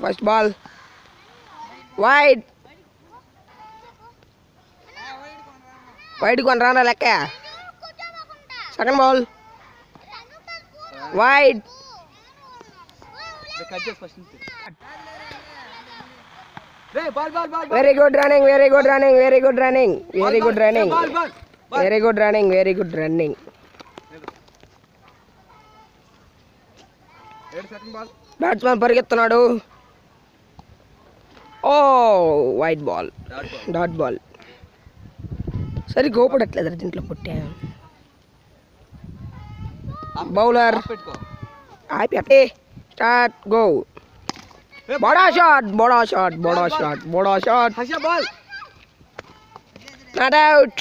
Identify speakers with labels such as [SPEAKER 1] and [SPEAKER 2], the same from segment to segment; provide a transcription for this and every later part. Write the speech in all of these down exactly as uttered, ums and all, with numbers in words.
[SPEAKER 1] First ball. Wide. Wide kon rana lekka. Second ball. Wide. Very good running, very good running, very good running, very good running, very good running, very good running. Batsman పరిగెత్తున్నాడు. Oh, wide ball. Dot ball. సరి గోపడట్లేదు దీంట్లో కొట్టే. Bowler. ఆపి start go. Bada shot, bada shot, bada shot, bada shot.
[SPEAKER 2] Hasha ball.
[SPEAKER 1] Not out.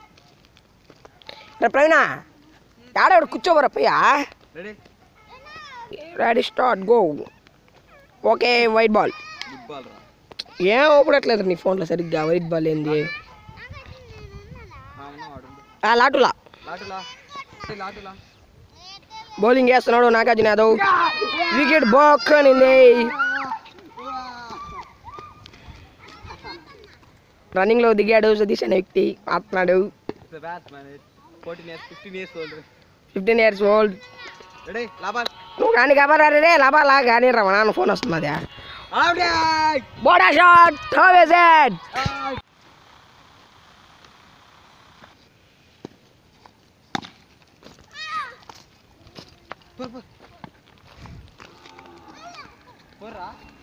[SPEAKER 1] Re Pravina. Yaada odu kuchobara paya.
[SPEAKER 2] Ready?
[SPEAKER 1] Ready start go. Okay, white ball.
[SPEAKER 2] Good ball ra.
[SPEAKER 1] Em opudatledu nee phone lo sarigga white ball endi. Ah latula.
[SPEAKER 2] Latula. Latula.
[SPEAKER 1] Bowling చేస్తున్నాడు Nagarjuna Yadav. Wicket బాక్కనింది. Running లో దిగాడు సతీష్ అనే వ్యక్తి ఆడుతున్నాడు. Fifteen years old. నువ్వు కానీ కాబరా రే లాభాలా కానీ రా నాన్న ఫోన్ వస్తుంది. బోడా shot. How is it?
[SPEAKER 2] Por por. Porra.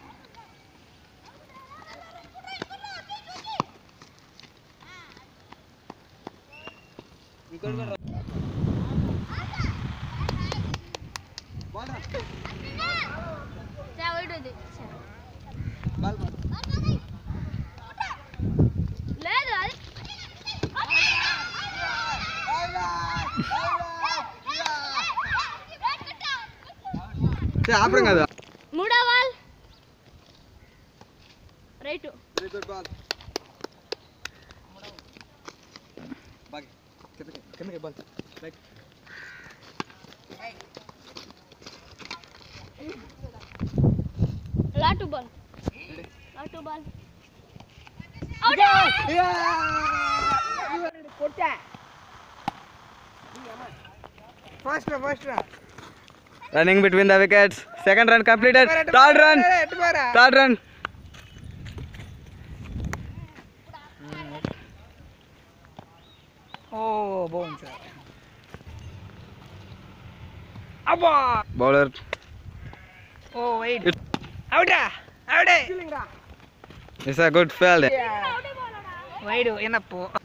[SPEAKER 2] Record कर. Ball.
[SPEAKER 3] क्या वेट दे.
[SPEAKER 2] Ball.
[SPEAKER 3] ले दो.
[SPEAKER 2] ఆపడం కదా.
[SPEAKER 3] మూడో ball right.
[SPEAKER 2] Very good ball. Ball కిందకి కిందకి బాల్ రైట్.
[SPEAKER 3] లాటు బాల్ లాటు బాల్ అవుట్.
[SPEAKER 1] కొట్టా. First first
[SPEAKER 2] Running between the wickets. Second run completed. Third run. Third run.
[SPEAKER 1] Oh, bounce. Abba.
[SPEAKER 2] Bowler.
[SPEAKER 1] Oh, wait. Out. Out.
[SPEAKER 2] It's a good field.
[SPEAKER 1] Wait, enough.